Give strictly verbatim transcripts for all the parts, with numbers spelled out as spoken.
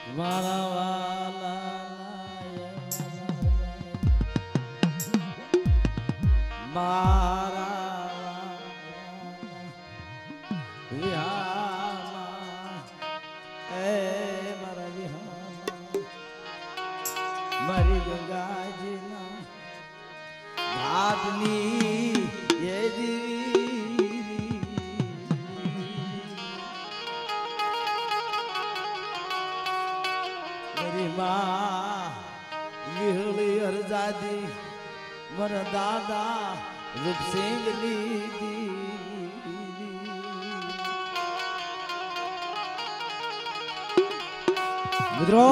મારા વાલા મારા વિહામાં એ મારા વિહામાં મારી ગંગાજીના ભાતની એ દીવી મારી માં વિહળી હરજાદી મારા દાદા રૂપસિંહ લીધી મિત્રો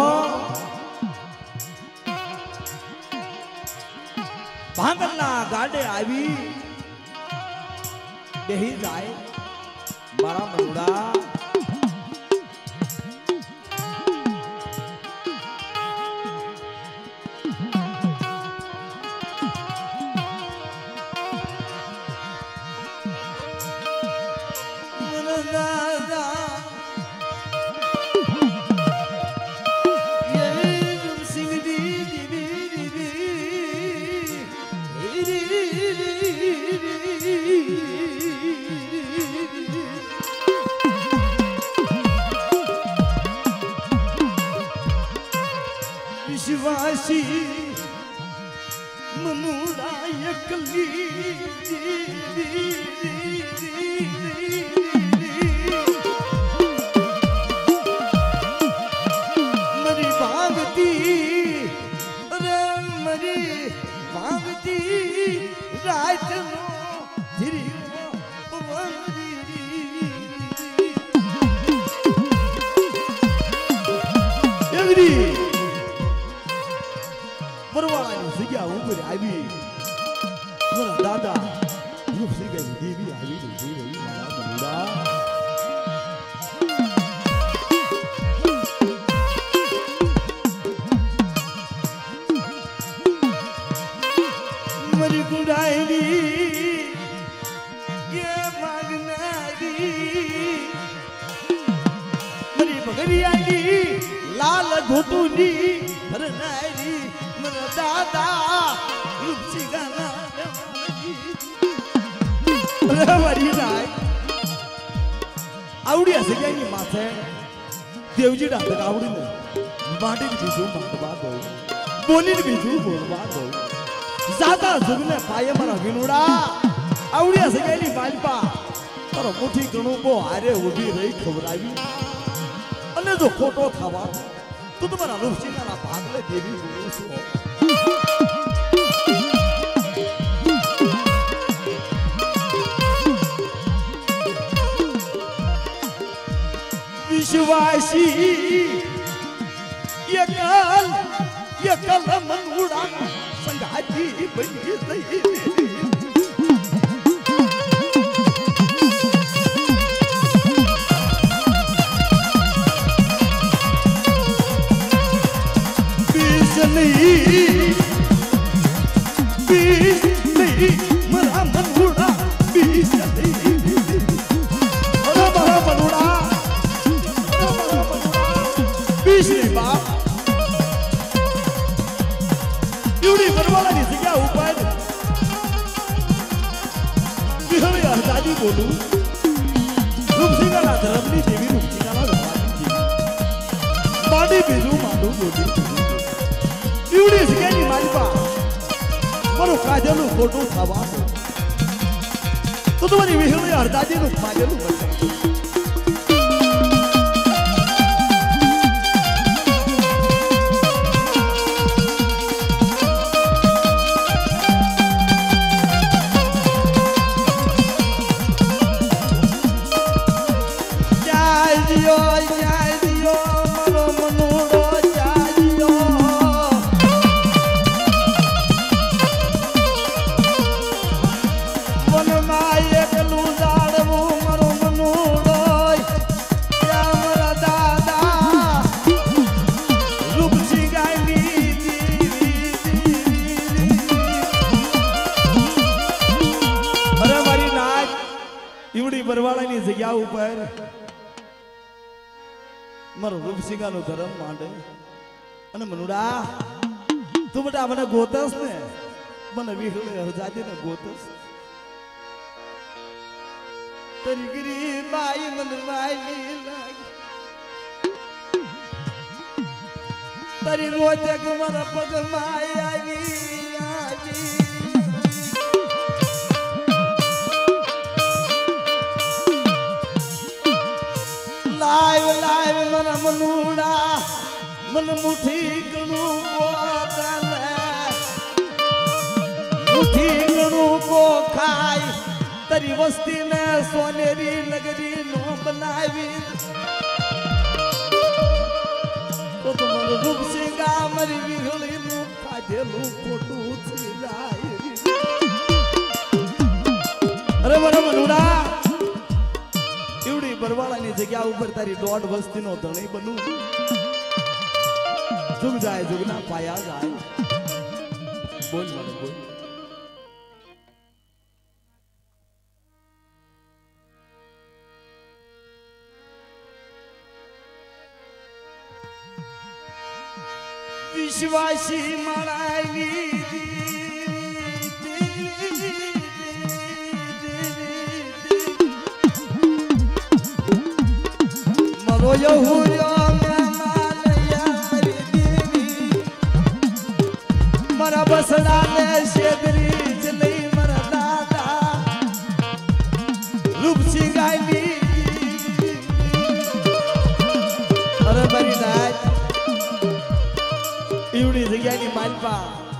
ભાંગલના ગાડે આવી બેહી જાય મારા મનુડા विश्वासी मनुड़ा यकली मरी भागती रे मरी भागती रात नो धीरी परवाळाની જગ્યા ઉપર આવી મારા દાદા રૂપસિંહ દેવી આવી રહી રહી મારા મનુડા મરી ગુડાઈની ये मागनारी मरी बगरियानी लाल घोटूनी भरनारी मेरा दादा रूपसी गाना मरी राय आवड़ी असे क्या ये माथे देवजी डांटर आवड़ी ने बांटे की बीजू बांट बात हो बोली की बीजू बोल बात हो ज़्यादा जुगने पाये मरा विनुड़ा आवड़ी असे क्या ये बालपा पर मुठी गणों को आरे उड़ी रही खबराई अन्य जो फोटो खावा तो तुम्हारा रूपसी गाना भागले देवी रूसो विश्वासी ये कल ये कल मनुड़ा संगाती बनी रही बीस नहीं बीस नहीं मरा मनुड़ा बीस नहीं मरा मरा मनुड़ा बीसरी बाप यूडी परवाळाની જગ્યા ઉપર વિહળી હરદાદી બોલું રૂપસિંહના ધર્મની દેવી રૂપસિંહના ભગવાનની દેવી બાડી બીજું માનું બોલી यूडी જગ્યાની માલપા મારું કાજેલું ખોટું થવાનું તો તમારી વિહળી હરદાદીનું કાજેલું બચાવ परवाळाની જગ્યા ઉપર મારો રૂપસિંગાનો ધર્મ માંડે અને મનુડા તું બેટા મને ગોતસ ને મને વિહળે હરજાદી ને ગોતસ તારી ગરીબાઈ મને વાલી લાગી તારી રોજક મારા પગમાં આવી આવી લાઈવ લાઈવ મને મનુડા मन मुठी गणु को डाले मुठी गणु को खाई तेरी वस्ती ने सोनेरी लगरी नो बनावी तो तुम रूप सिंगा मरी विहली नु खादेलू फोटो छिलाई अरे मन मनुड़ा एवडी बरवाळानी जग्या ઉપર તારી દોઢ વસ્તીનો ધણી બનું जुग जाए जुगना पाया जाए बोल मारो बोल विश्वासी मनाई मरो यहूदियों मरा बसड़ा ने शेदरी चली मरा दादा रूप सिंगाई अरे बरी राज इवड़ी जगह की मालपा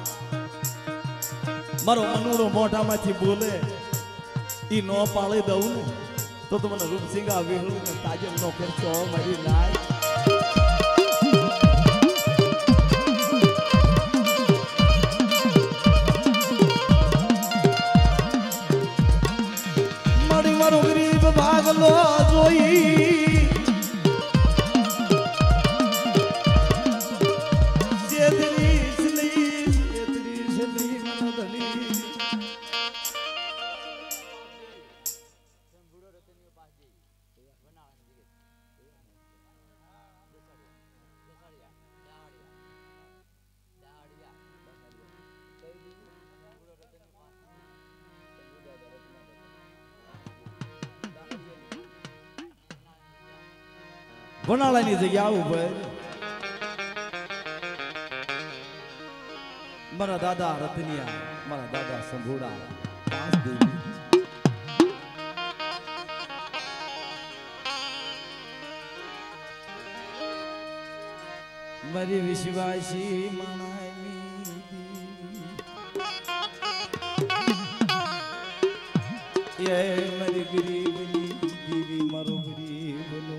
मारो मनुड़ो मोटा माथी बोले ई नो पाले दऊ ने तो तुमने रूप सिंगा विहळू ने ताजे नो करचो मारी राज भागलो जोई जेदरी चली जेदरी चली मनदली વનાળાની જગ્યા ઉપર મારા દાદા રતનિયા મારા દાદા સંભોડા પાંચ દેવી મારી વિશ્વાસી મનાવી એ મારી ગરીબની દેવી મારો ગરીબનો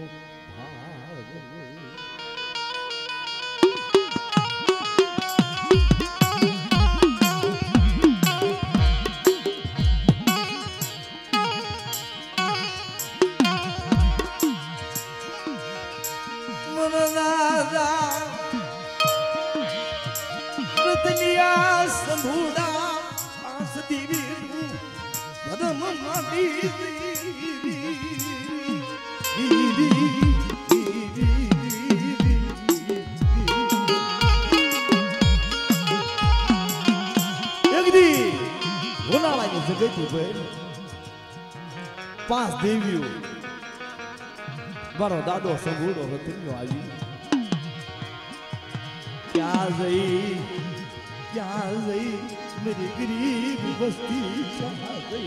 रतनिया संभूड़ा आस दीवी धर्म मादी एक दी होना लगे जगह थी पर पांच देवियों बारो दादो संभूड़ो रतनियो आई क्या गई क्या गई मेरी गरीब बस्ती चाह गई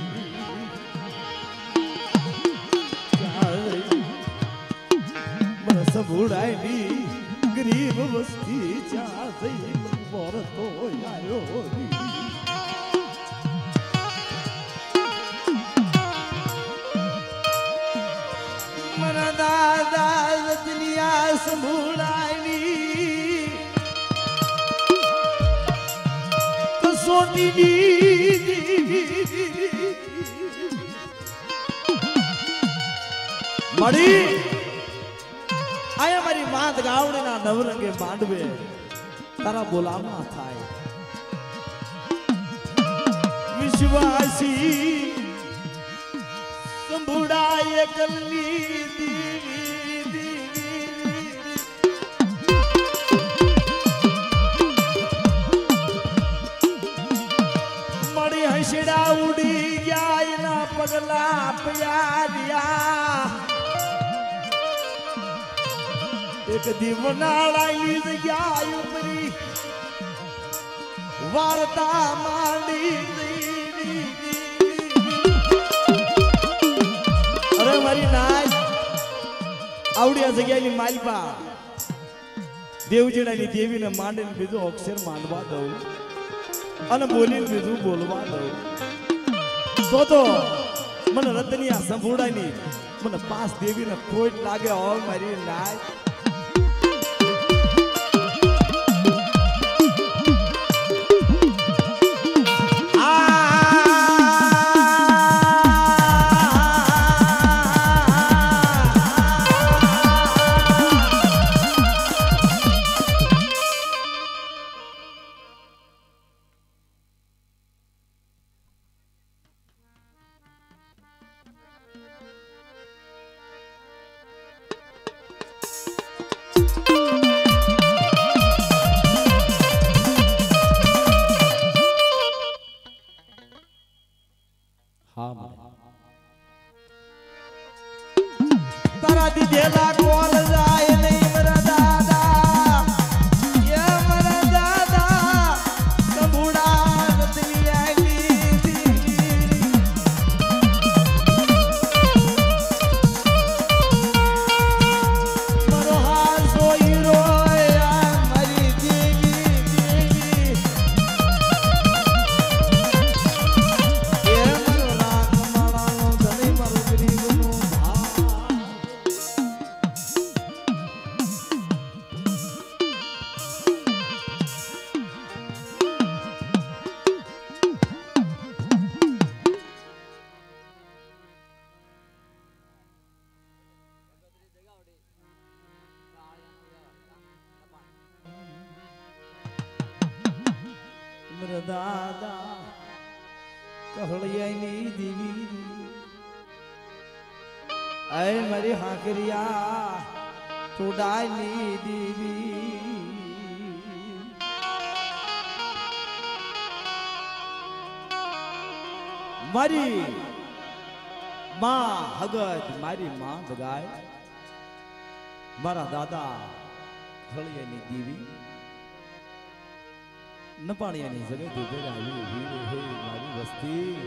क्या गई मैं सब उड़ाई गरीब बस्ती चाह गई मोर तो आयो मना दादा दुनिया संभुड़ाई सोनी दी मड़ी आया मारी मात गावड़े ना नवरंगे मांडवे तारा बोलावना थाय विश्वासी संभुड़ा ये कल्ली दीवी दीवी એક દીવનાળાની જગ્યા ઉપરી વાર્તા માંડી અરે મારી નાચ આવડી આ જગ્યાની માલપા દેવજીડાની દેવીને માંડીને બીજો અક્ષર માંડવા દઉં અને બોલીને બીજું બોલવા દઉં તો તો મને રતની આ સંભોડાની મને પાસ દેવીને ખોટ લાગે હોય મારી નાચ તારા દીધેલા કોલ જાય નહીં મારા દાદા એ મારા દાદા કબુડા રતની આવી મારો હાલ સોઈ રોયા મારી દેવી દેવી એ મારો રાગ માળાનો ધણી મારો ગરીબનો દાદા કહળિયાની દેવી આય મારી હાકરિયા ટોડાની દેવી મારી માં હગત મારી માં બગાય મારા દાદા કહળિયાની દેવી નપાણિયાની જગે દુબે આવી વીર હે મારી વસ્તી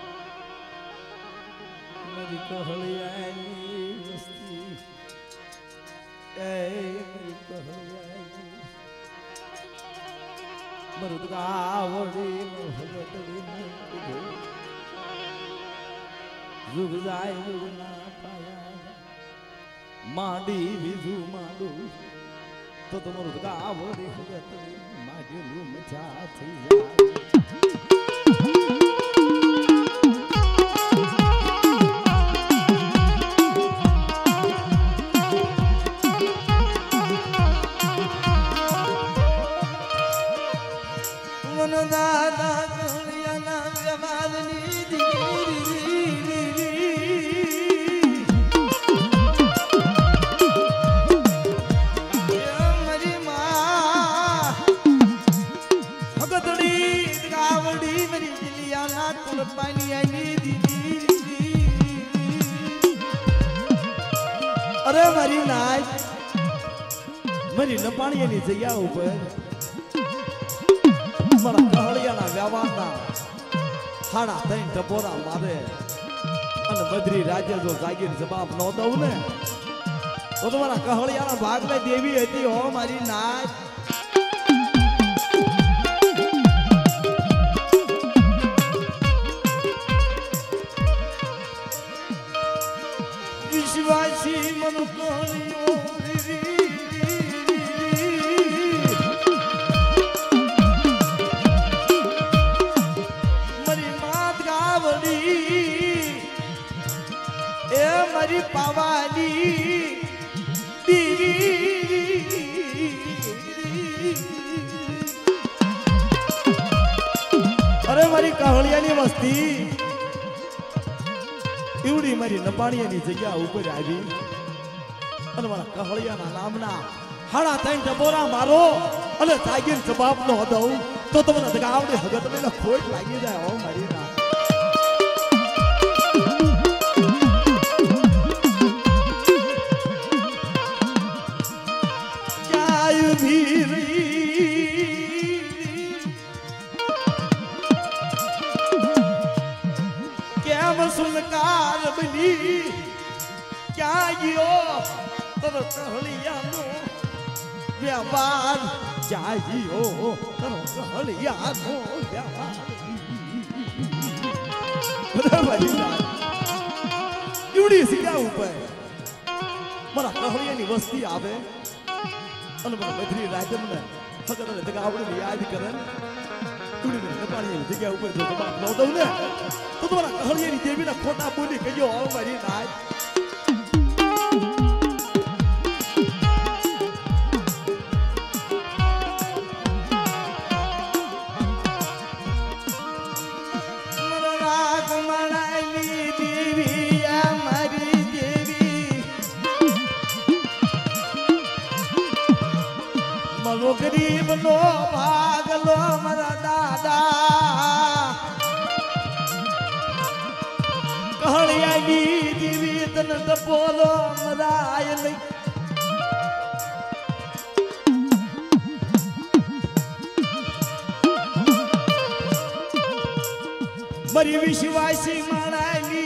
મારી કહળિયાની વસ્તી એ મારી કહળિયાની મરુદ ગાવડી મોહબતડી જુગ જાય જુગ ના પાયા માંડી બીજું માંડું તો તમારું ગાવડી હગતડી માગેલું મજા થઈ જાય મન દાદા ગણિયાના વ્યવહારની અરે મારી નાચ મારી નપાણીયાની જગ્યા ઉપર મારા કહળિયાના વ્યવહારના હાડા ત્રણ ટપોરા મારે અને બદ્રી રાજ્ય જો જાગીર જવાબ ન દઉં ને તો તમારા કહળિયાના ભાગને દેવી હતી હો મારી નાચ વિશ્વાસી મન કોણિયો મારી માત ગાવડી એ મારી પાવાની અરે મારી કહળિયાની વસ્તી એવડી મારી નપાણીયાની જગ્યા ઉપર આવી અને મારા કહળિયાના નામના હાડા ત્રણ ટપોરા મારો અને જાગીર જવાબ નો દઉં તો તમને ગાવડી હગત લઈને ખોટ લાગી જાય હો મારી ના उभी કેમ સુનકાર બની ક્યાં ગયો તર કહળિયાનો વ્યવહાર જાયો તર કહળિયાનો વ્યવહાર બરાબર યુડી સિક્યા ઉપર મારા કહળિયાની વસ્તી આવે અને મારા મધરી રાજમને ફકત અને તગાવડને યાદ કરે યુડી પાણી જગ્યા ઉપર જો તો બાપ નો દઉં ને તો તમારા કહળિયાની દેવીના ખોટા બોલી કયો આવ મારી નાય गरीब नो भागलो मरा दादा कहलिया जीवित न बोलो मराय नहीं मरी विश्वासी माणाली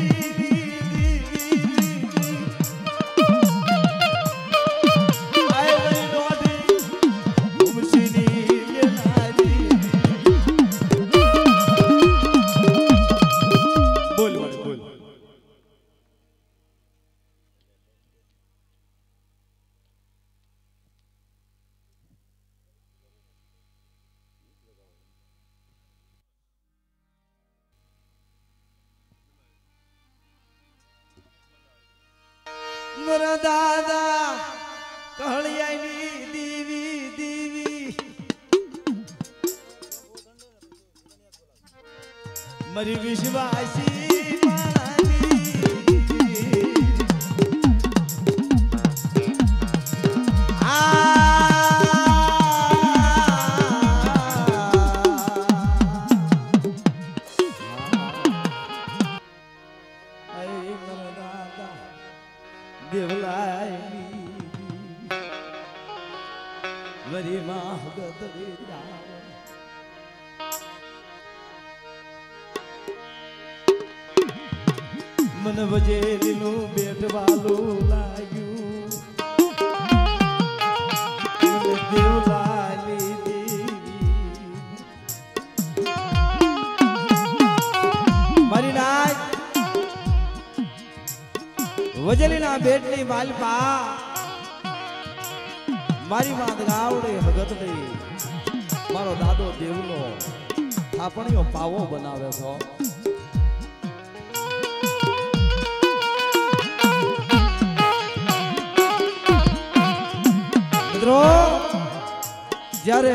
मोरा दादा कहलियानी दीवी दीवी मरी विश्वासी मन वजेलीनु बेटवालो लागू देवलाली देवी मारी नाय वजेलीना बेटनी मालपा मारी मात गावड़े भगत ने मारो दादो देवलो थापणियो पावो बनावे छो જ્યારે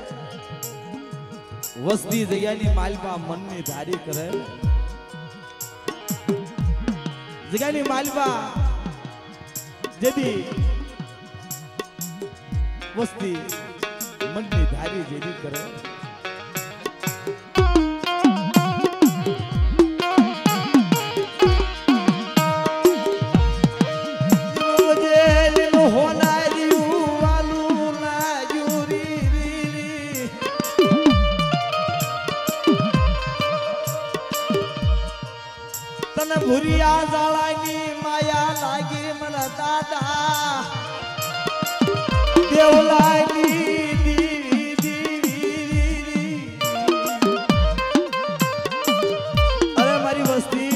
વસ્તી જગ્યાની માલપા મનની ધારી કરે જગ્યાની માલપા જેદી વસ્તી મનની ધારી જેદી કરે भुरिया जाळानी माया लागी मला दादा देवलानी दीवी दीवी अरे मारी वस्ती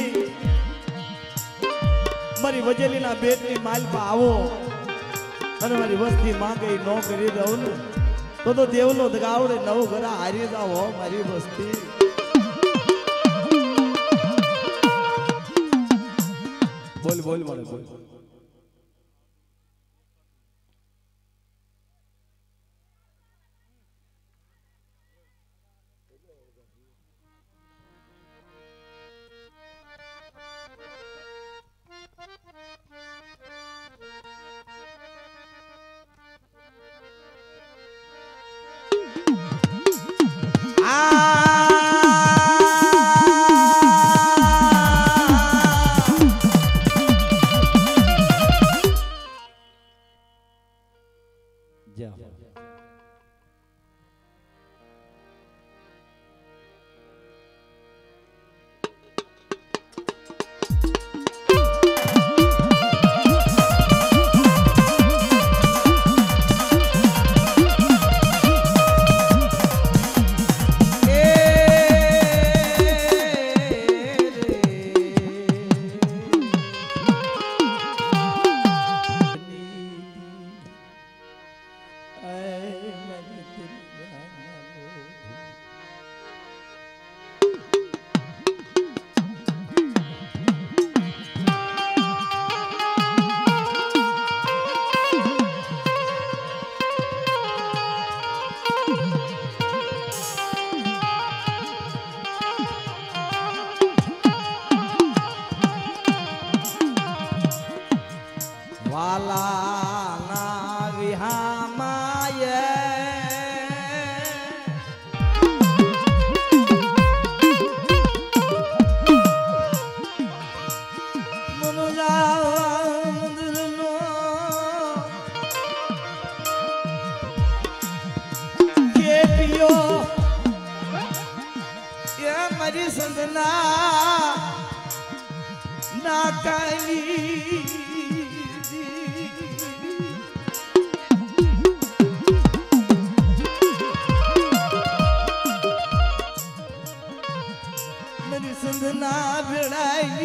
मारी वजेलीना बेटनी मालपा आवो अरे मारी वस्ती मांगे नो करी दઉં ને તો તો દેવલો દગાવડે નવ ઘરા હારી જાવ મારી વસ્તી बोल बोल बोल बोल जाओ वाला ना विहामाये मनुजा मंदिरनो के पियो ये मरी संदना ना कली संदना भिड़ाई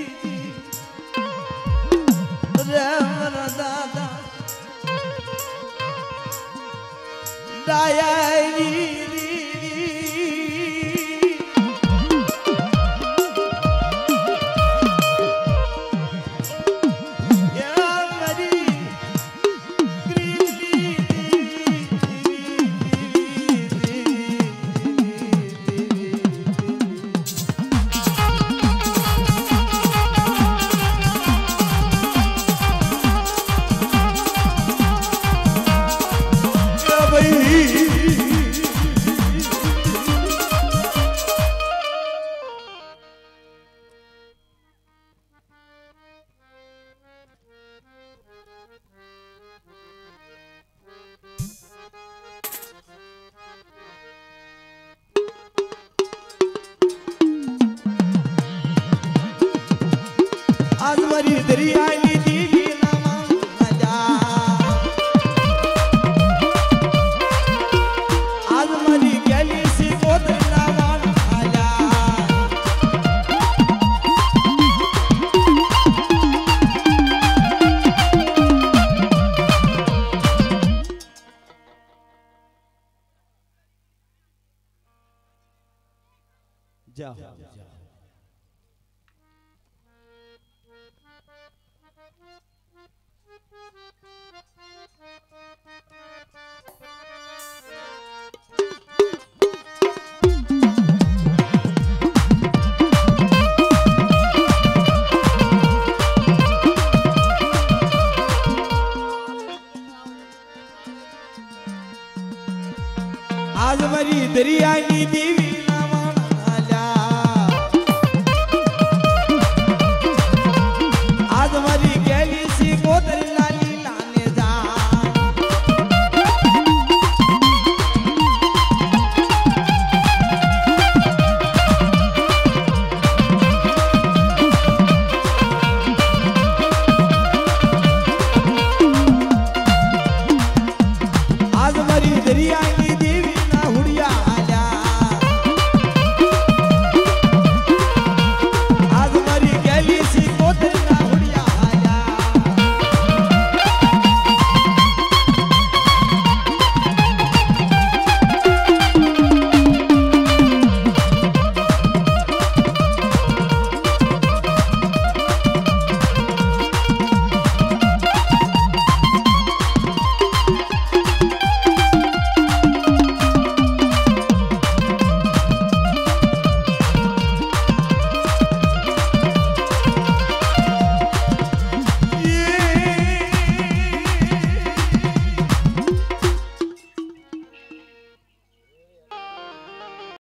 रे मरा दादा दायारी आज मरी दरिया दीदी नामा मजा आज मरी गली से गोद नामा आजा जाओ जाओ आज मरी दरिया की दीवी